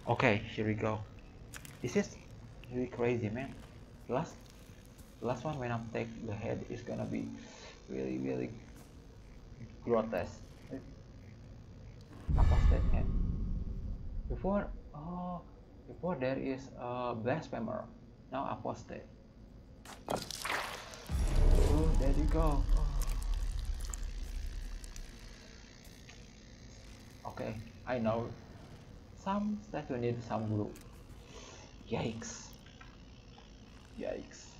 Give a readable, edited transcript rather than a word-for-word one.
Okay, here we go. This is really crazy, man. Last last one when I'm take the head is gonna be really grotesque. Apostate head. Before, oh, before there is a blasphemer. Now apostate. Oh, there you go. Oh. Okay, I know. Some statue need some glue. Yikes. Yikes.